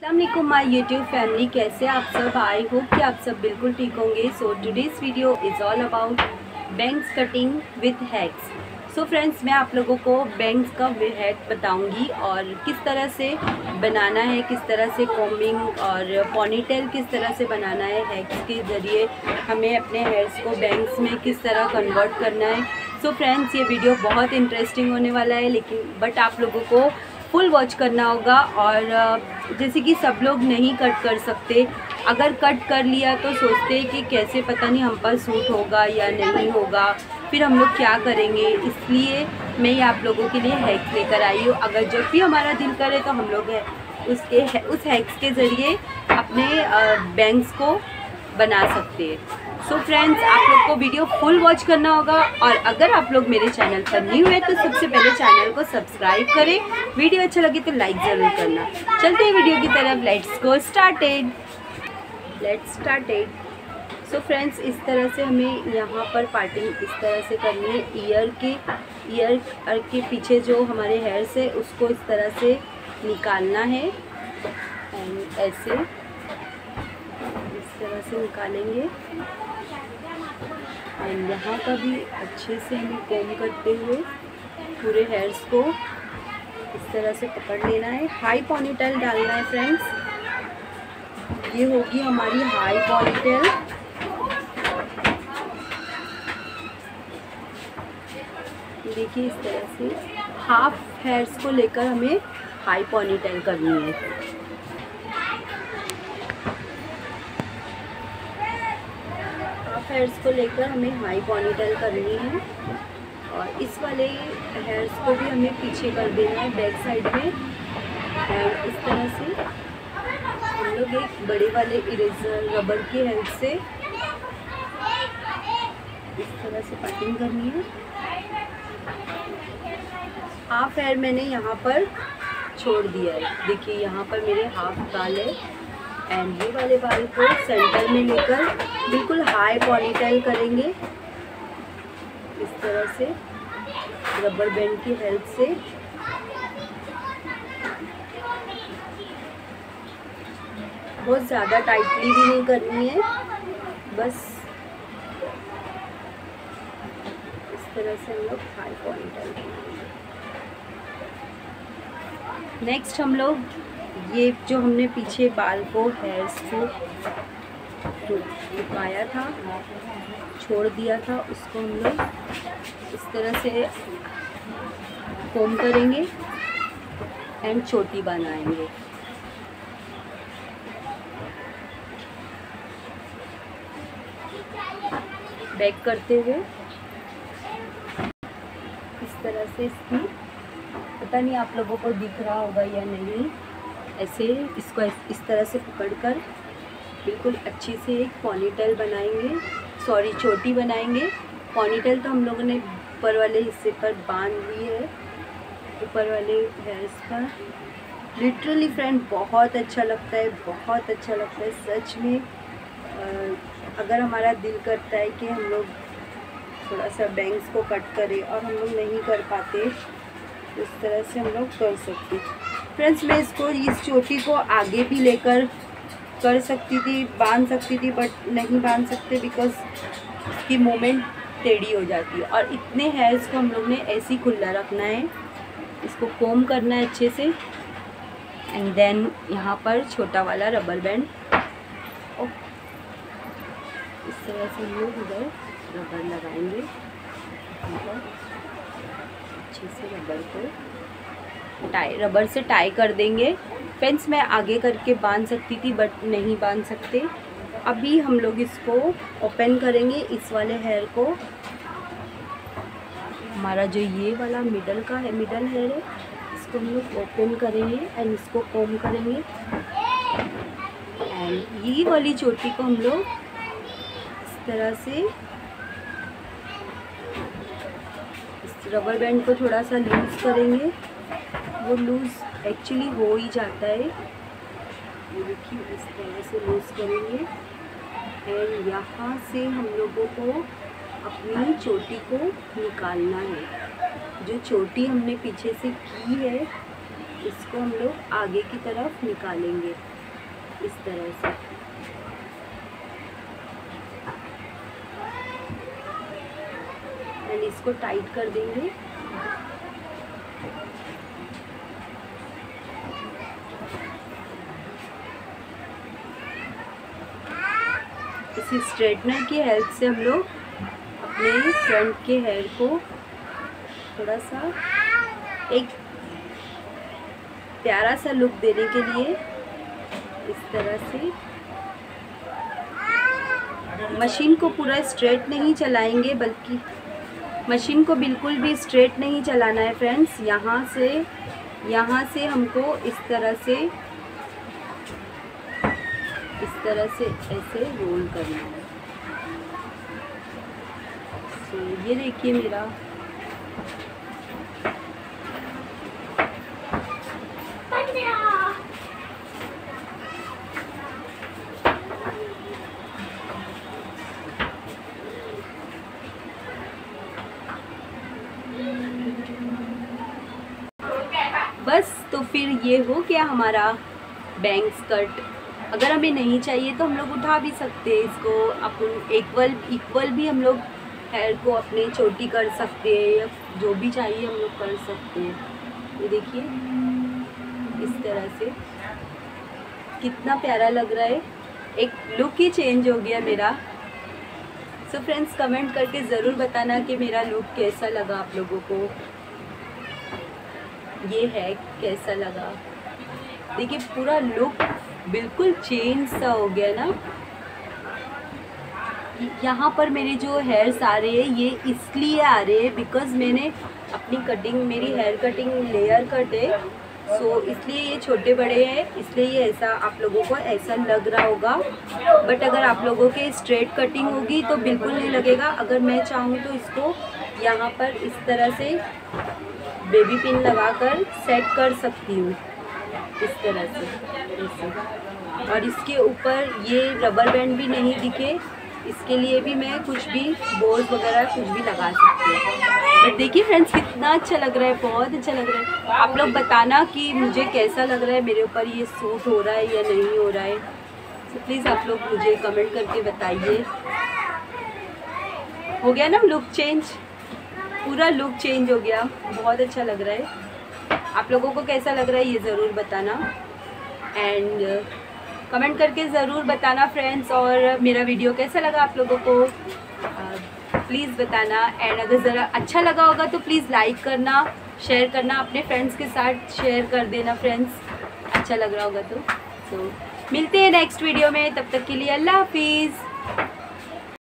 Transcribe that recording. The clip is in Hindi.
अस्सलामुअलैकुम माय यूट्यूब फैमिली, कैसे आप सब। आई होप कि आप सब बिल्कुल ठीक होंगे। So today's video is all about bangs cutting with hacks. So friends, मैं आप लोगों को बैंग्स का हैक बताऊंगी और किस तरह से बनाना है, किस तरह से कॉम्बिंग और पॉनीटेल किस तरह से बनाना है। हैक्स के ज़रिए हमें अपने हेयर्स को बैंग्स में किस तरह कन्वर्ट करना है। सो फ्रेंड्स, ये वीडियो बहुत इंटरेस्टिंग होने वाला है, लेकिन आप लोगों को फुल वॉच करना होगा। और जैसे कि सब लोग नहीं कट कर सकते, अगर कट कर लिया तो सोचते हैं कि कैसे, पता नहीं हम पर सूट होगा या नहीं होगा, फिर हम लोग क्या करेंगे। इसलिए मैं ये आप लोगों के लिए हैक्स लेकर आई हूँ। अगर जब भी हमारा दिल करे तो हम लोग उस हैक्स के ज़रिए अपने बैंग्स को बना सकते हैं। सो फ्रेंड्स, आप लोग को वीडियो फुल वॉच करना होगा। और अगर आप लोग मेरे चैनल पर न्यू है तो सबसे पहले चैनल को सब्सक्राइब करें। वीडियो अच्छा लगे तो लाइक ज़रूर करना। चलते हैं वीडियो की तरफ। Let's go started. So friends, इस तरह से हमें यहाँ पर पार्टिंग इस तरह से करनी है। ईयर के पीछे जो हमारे हेयर्स है उसको इस तरह से निकालना है। एंड ऐसे इस तरह से निकालेंगे। एंड यहाँ का भी अच्छे से हमें कोम करते हुए पूरे हेयर्स को इस तरह से पकड़ लेना है। हाई पॉनीटेल डालना है फ्रेंड्स। ये होगी हमारी हाई पॉनीटेल। देखिए, इस तरह से हाफ हेयर्स को लेकर हमें हाई पॉनीटेल करनी है। हेयर्स को लेकर हमें हाई पॉनीटेल करनी है। और इस वाले हेयर्स को भी हमें पीछे कर देना है बैक साइड में। और इस तरह से हम लोग एक बड़े वाले इरेजर रबर की हेल्प से इस तरह से कटिंग करनी है। हाफ हेयर मैंने यहाँ पर छोड़ दिया है। देखिए, यहाँ पर मेरे हाफ बाल है। एंड ये वाले बाल को सेंटर में लेकर बिल्कुल हाई पॉनीटेल करेंगे इस तरह से रबर बैंड की हेल्प से। बहुत ज़्यादा टाइटली भी नहीं करनी है, बस इस तरह से हम लोग हाई पॉनीटेल करेंगे। नेक्स्ट हम लोग ये जो हमने पीछे बाल को हेयर्स को रुकाया था, छोड़ दिया था, उसको हम लोग इस तरह से कोम करेंगे एंड चोटी बनाएंगे। बैक करते हुए इस तरह से इसकी, पता नहीं आप लोगों को दिख रहा होगा या नहीं, ऐसे इसको इस तरह से पकड़कर बिल्कुल अच्छे से एक पॉनीटेल बनाएंगे, सॉरी चोटी बनाएंगे। पॉनीटेल तो हम लोगों ने ऊपर वाले हिस्से पर बांध ली है, ऊपर वाले हेयर्स पर। लिटरली फ्रेंड, बहुत अच्छा लगता है, बहुत अच्छा लगता है सच में। अगर हमारा दिल करता है कि हम लोग थोड़ा सा बैंग्स को कट करें और हम लोग नहीं कर पाते, इस तरह से हम लोग कर सकते। फ्रेंड्स, मैं इस चोटी को आगे भी लेकर कर सकती थी, बांध सकती थी, बट नहीं बांध सकते बिकॉज इसकी मूवमेंट टेढ़ी हो जाती है। और इतने हेयर्स को हम लोग ने ऐसे ही खुला रखना है, इसको कोम करना है अच्छे से। एंड देन यहाँ पर छोटा वाला रबर बैंड इस तरह से हम लोग उधर रबर लगाएंगे। अच्छे से रबर को रबर से टाई कर देंगे। फ्रेंड्स, मैं आगे करके बांध सकती थी बट नहीं बांध सकते। अभी हम लोग इसको ओपन करेंगे, इस वाले हेयर को। हमारा जो ये वाला मिडल हेयर है, इसको हम लोग ओपन करेंगे एंड इसको कोम करेंगे। एंड ये वाली चोटी को हम लोग इस तरह से इस रबर बैंड को थोड़ा सा लूज़ करेंगे। वो लूज़ एक्चुअली हो ही जाता है। ये देखिए, इस तरह से लूज़ करेंगे। एंड यहाँ से हम लोगों को अपनी चोटी को निकालना है। जो चोटी हमने पीछे से की है, इसको हम लोग आगे की तरफ निकालेंगे। इस तरह से। एंड इसको टाइट कर देंगे। इस स्ट्रेटनर की हेल्प से हम लोग अपने फ्रंट के हेयर को थोड़ा सा एक प्यारा सा लुक देने के लिए इस तरह से मशीन को पूरा स्ट्रेट नहीं चलाएंगे, बल्कि मशीन को बिल्कुल भी स्ट्रेट नहीं चलाना है फ्रेंड्स। यहाँ से हमको इस तरह से ऐसे रोल करना है। तो ये देखिए मेरा बस। तो फिर ये हो गया हमारा बैंग्स कट। अगर हमें नहीं चाहिए तो हम लोग उठा भी सकते हैं इसको। अपन इक्वल भी हम लोग हेयर को अपने छोटी कर सकते हैं, या जो भी चाहिए हम लोग कर सकते हैं। ये देखिए इस तरह से कितना प्यारा लग रहा है, एक लुक ही चेंज हो गया मेरा। सो फ्रेंड्स, कमेंट करके ज़रूर बताना कि मेरा लुक कैसा लगा आप लोगों को, ये है कैसा लगा। देखिए पूरा लुक बिल्कुल चेंज सा हो गया ना। यहाँ पर मेरे जो हेयर्स आ रहे हैं ये इसलिए आ रहे हैं बिकॉज़ मैंने अपनी कटिंग, मेरी हेयर कटिंग लेयर कट है, सो इसलिए ये छोटे बड़े हैं, इसलिए ये ऐसा आप लोगों को ऐसा लग रहा होगा। बट अगर आप लोगों के स्ट्रेट कटिंग होगी तो बिल्कुल नहीं लगेगा। अगर मैं चाहूँ तो इसको यहाँ पर इस तरह से बेबी पिन लगाकर सेट कर सकती हूँ, इस तरह से ऐसे। और इसके ऊपर ये रबर बैंड भी नहीं दिखे, इसके लिए भी मैं कुछ भी बोल्स वगैरह कुछ भी लगा सकती हूँ। बट देखिए फ्रेंड्स कितना अच्छा लग रहा है, बहुत अच्छा लग रहा है। आप लोग बताना कि मुझे कैसा लग रहा है, मेरे ऊपर ये सूट हो रहा है या नहीं हो रहा है। तो प्लीज़ आप लोग मुझे कमेंट करके बताइए। हो गया ना लुक चेंज, पूरा लुक चेंज हो गया, बहुत अच्छा लग रहा है। आप लोगों को कैसा लग रहा है ये ज़रूर बताना, एंड कमेंट करके ज़रूर बताना फ्रेंड्स। और मेरा वीडियो कैसा लगा आप लोगों को प्लीज़ बताना। एंड अगर ज़रा अच्छा लगा होगा तो प्लीज़ लाइक करना, शेयर करना, अपने फ्रेंड्स के साथ शेयर कर देना फ्रेंड्स, अच्छा लग रहा होगा तो। मिलते हैं नेक्स्ट वीडियो में, तब तक के लिए अल्लाह हाफिज़।